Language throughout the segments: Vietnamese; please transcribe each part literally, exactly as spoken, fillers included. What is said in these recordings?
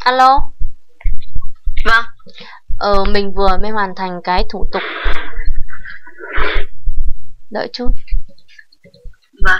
Alo. Vâng. Ờ, mình vừa mới hoàn thành cái thủ tục. Đợi chút. Vâng.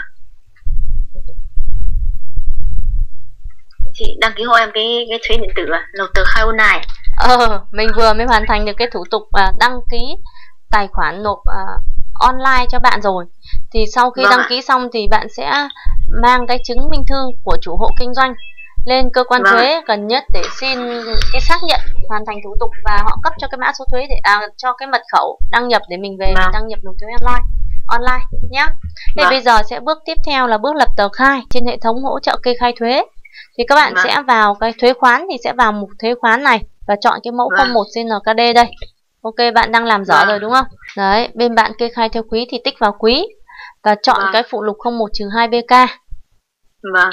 Chị đăng ký hộ em cái cái thuế điện tử à? Nộp tờ khai online. Ờ, mình vừa mới hoàn thành được cái thủ tục à, đăng ký tài khoản nộp à, online cho bạn rồi. Thì sau khi Vâng đăng ạ. ký xong thì bạn sẽ mang cái chứng minh thư của chủ hộ kinh doanh lên cơ quan Vâng. thuế gần nhất để xin cái xác nhận hoàn thành thủ tục, và họ cấp cho cái mã số thuế để à, cho cái mật khẩu đăng nhập để mình về Vâng. mình đăng nhập nộp thuế online online nhé. Thì Vâng. bây giờ sẽ bước tiếp theo là bước lập tờ khai trên hệ thống hỗ trợ kê khai thuế. Thì các bạn Vâng. sẽ vào cái thuế khoán thì sẽ vào mục thuế khoán này và chọn cái mẫu Vâng. không một xê en ca đê đây. Ok, bạn đang làm rõ Vâng. rồi đúng không? Đấy, bên bạn kê khai theo quý thì tích vào quý và chọn Vâng. cái phụ lục không một trừ hai bê ca. Vâng.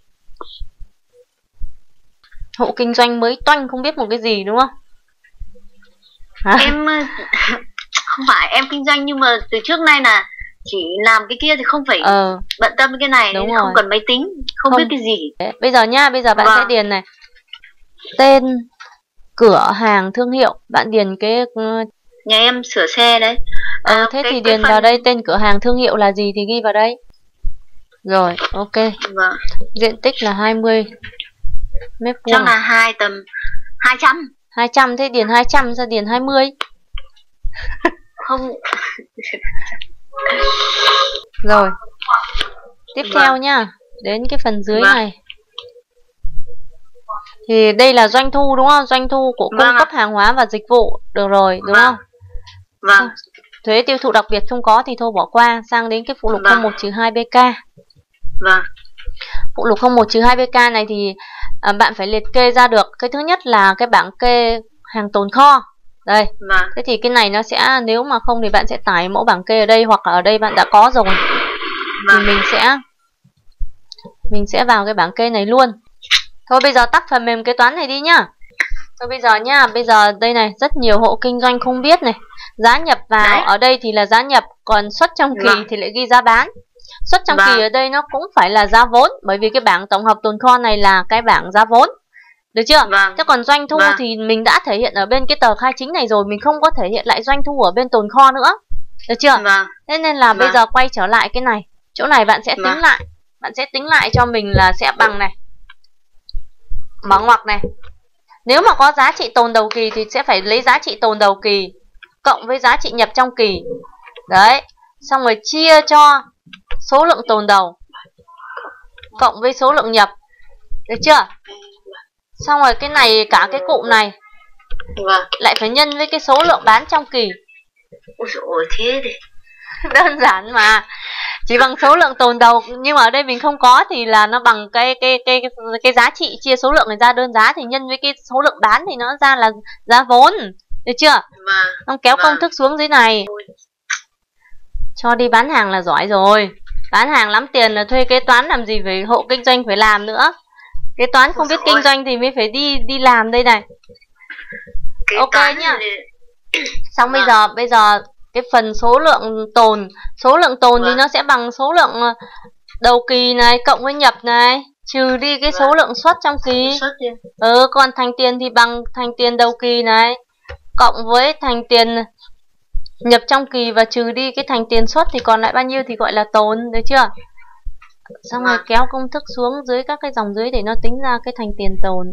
Hộ kinh doanh mới toanh không biết một cái gì đúng không? Hả? Em không phải em kinh doanh, nhưng mà từ trước nay là chỉ làm cái kia thì không phải Ờ, bận tâm cái này, đúng không rồi. cần máy tính, không, Không. biết cái gì. Đấy, bây giờ nhá, bây giờ bạn Vâng. sẽ điền này. Tên cửa hàng thương hiệu, bạn điền cái ừ, Nhà em sửa xe đấy. ờ, À, thế cái- thì cái điền phần- vào đây tên cửa hàng thương hiệu là gì thì ghi vào đây. Rồi, ok. Vâng. Diện tích là hai mươi mét Chắc vuông. là hai tầm hai trăm. hai trăm, thế điền hai trăm ra điền hai mươi. Không. Rồi. Tiếp Vâng. theo nhá, đến cái phần dưới Vâng. này. Thì đây là doanh thu đúng không? Doanh thu của cung Vâng ạ. cấp hàng hóa và dịch vụ. Được rồi, đúng Vâng. không? Vâng. Thuế tiêu thụ đặc biệt không có thì thôi bỏ qua. Sang đến cái phụ lục Vâng. không một trừ hai bê ca. Vâng. Phụ lục không một trừ hai bê ca này thì à, bạn phải liệt kê ra được. Cái thứ nhất là cái bảng kê hàng tồn kho. Đây. Vâng. Thế thì cái này nó sẽ, nếu mà không thì bạn sẽ tải mẫu bảng kê ở đây, hoặc là ở đây bạn đã có rồi. Thì Vâng. mình sẽ mình sẽ vào cái bảng kê này luôn. Thôi bây giờ tắt phần mềm kế toán này đi nhá. Thôi bây giờ nhá, bây giờ đây này, rất nhiều hộ kinh doanh không biết này. Giá nhập vào Đấy. ở đây thì là giá nhập, còn xuất trong kỳ Vâng. thì lại ghi giá bán. Xuất trong Vâng. kỳ ở đây nó cũng phải là giá vốn, bởi vì cái bảng tổng hợp tồn kho này là cái bảng giá vốn. Được chưa? Vâng. Thế còn doanh thu Vâng. thì mình đã thể hiện ở bên cái tờ khai chính này rồi, mình không có thể hiện lại doanh thu ở bên tồn kho nữa. Được chưa? Vâng. Thế nên là bây Vâng. giờ quay trở lại cái này. Chỗ này bạn sẽ Vâng. tính lại. Bạn sẽ tính lại cho mình là sẽ bằng này. Mở ngoặc này. Nếu mà có giá trị tồn đầu kỳ thì sẽ phải lấy giá trị tồn đầu kỳ cộng với giá trị nhập trong kỳ. Đấy. Xong rồi chia cho số lượng tồn đầu cộng với số lượng nhập. Được chưa? Xong rồi cái này, cả cái cụm này Vâng. lại phải nhân với cái số lượng bán trong kỳ. Ôi dồi ôi, thế thì Đơn giản mà. Chỉ bằng số lượng tồn đầu, nhưng mà ở đây mình không có thì là nó bằng cái cái cái cái, cái giá trị chia số lượng này ra đơn giá thì nhân với cái số lượng bán thì nó ra là giá vốn. Được chưa? Vâng. Xong kéo Vâng. công thức xuống dưới này. Cho đi bán hàng là giỏi rồi. Bán hàng lắm tiền là thuê kế toán làm gì phải hộ kinh doanh phải làm nữa. Kế toán không biết Ôi kinh ôi. doanh thì mới phải đi đi làm đây này. Kế Ok toán nhá. thì- Xong bây Vâng. giờ bây giờ cái phần số lượng tồn, số lượng tồn thì Vâng. nó sẽ bằng số lượng ờ, đầu kỳ này cộng với nhập này, trừ đi cái số Vâng. lượng xuất trong kỳ. Xuất đi. Ừ, còn thành tiền thì bằng thành tiền đầu kỳ này cộng với thành tiền nhập trong kỳ và trừ đi cái thành tiền xuất thì còn lại bao nhiêu thì gọi là tồn. Được chưa? Xong rồi Vâng. kéo công thức xuống dưới các cái dòng dưới để nó tính ra cái thành tiền tồn.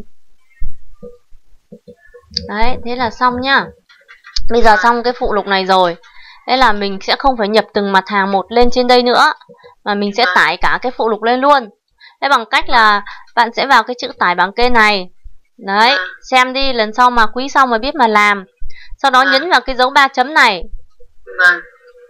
Đấy, thế là xong nhá. Bây giờ xong cái phụ lục này rồi. Thế là mình sẽ không phải nhập từng mặt hàng một lên trên đây nữa, mà mình sẽ Vâng. tải cả cái phụ lục lên luôn. Thế bằng cách là bạn sẽ vào cái chữ tải bảng kê này. Đấy, Vâng. xem đi, lần sau mà quý sau mà biết mà làm. Sau đó Vâng. nhấn vào cái dấu ba chấm này. Vâng.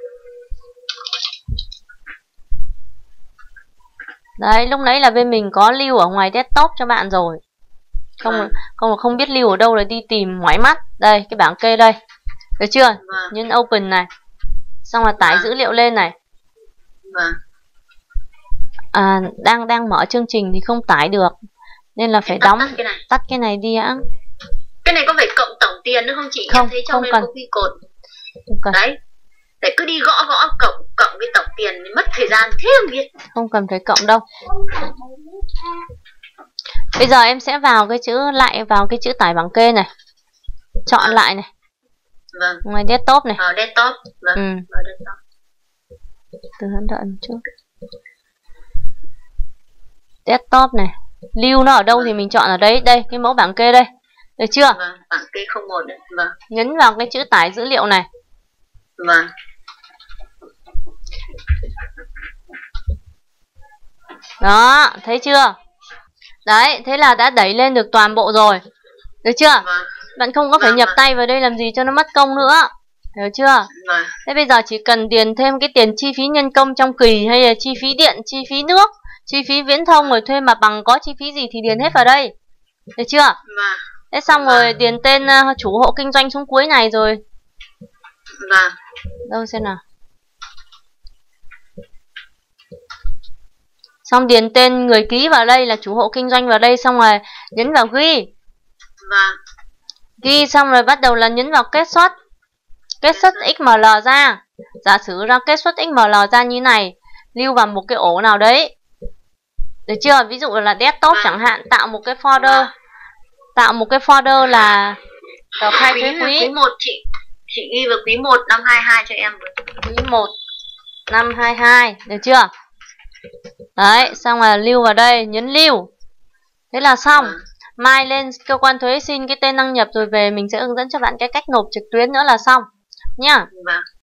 Đấy, lúc nãy là bên mình có lưu ở ngoài desktop cho bạn rồi. Không Vâng. không không biết lưu ở đâu là đi tìm mỏi mắt. Đây, cái bảng kê đây. Được chưa? Vâng. Nhấn open này. Xong là tải Vâng. dữ liệu lên này. Vâng. À, đang đang mở chương trình thì không tải được, nên là phải Tắt- đóng tắt cái này. tắt cái này đi ạ. Cái này có phải cộng tổng tiền nữa không chị? Không, Em thấy trong không đây cần. có ghi cột. Không cần, Đấy. Để cứ đi gõ gõ cộng cộng với tổng tiền thì mất thời gian thế không biết. không cần phải cộng đâu. Bây giờ em sẽ vào cái chữ lại vào cái chữ tải bảng kê này. Chọn Vâng. lại này. Vâng. Ngoài desktop này. Vào desktop. Vâng. Ừ. Vào desktop. Từ hắn đợi một chút. Desktop này. Lưu nó ở đâu thì mình chọn ở đấy. Đây, cái mẫu bảng kê đây. Được chưa? Vâng, bảng kê không một đấy. Vâng. Nhấn vào cái chữ tải dữ liệu này. Vâng. Đó, thấy chưa? Đấy, thế là đã đẩy lên được toàn bộ rồi. Được chưa? Vâng. Bạn không có phải Vâng, nhập vâng. tay vào đây làm gì cho nó mất công nữa. Hiểu chưa? Vâng. Thế bây giờ chỉ cần điền thêm cái tiền chi phí nhân công trong kỳ, hay là chi phí điện, chi phí nước, chi phí viễn thông, rồi thuê mặt bằng, có chi phí gì thì điền hết vào đây. Được chưa? Vâng. Thế xong Vâng. rồi điền tên uh, chủ hộ kinh doanh xuống cuối này rồi. Vâng. Đâu xem nào. Xong điền tên người ký vào đây là chủ hộ kinh doanh vào đây, xong rồi nhấn vào ghi. Vâng. Ghi xong rồi bắt đầu là nhấn vào kết xuất. Kết xuất ích em lờ ra. Giả sử ra kết xuất ích em lờ ra như này, lưu vào một cái ổ nào đấy. Được chưa? Ví dụ là desktop Vâng. chẳng hạn, tạo một cái folder. Vâng. Tạo một cái folder là tờ khai thuế Quý, quý. quý một chị chị ghi vào quý một năm hai hai cho em với. Quý một năm hai hai, được chưa? Đấy, xong là lưu vào đây, nhấn lưu. Thế là xong. Vâng. Mai lên cơ quan thuế xin cái tên đăng nhập rồi về mình sẽ hướng dẫn cho bạn cái cách nộp trực tuyến nữa là xong nhá. Vâng.